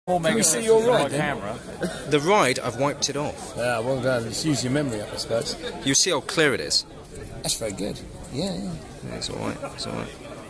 Can we see your ride then? Camera. The ride, I've wiped it off. Yeah, well done. Just use your memory up, I suppose. You see how clear it is? That's very good. Yeah, yeah. Yeah, it's alright, it's alright.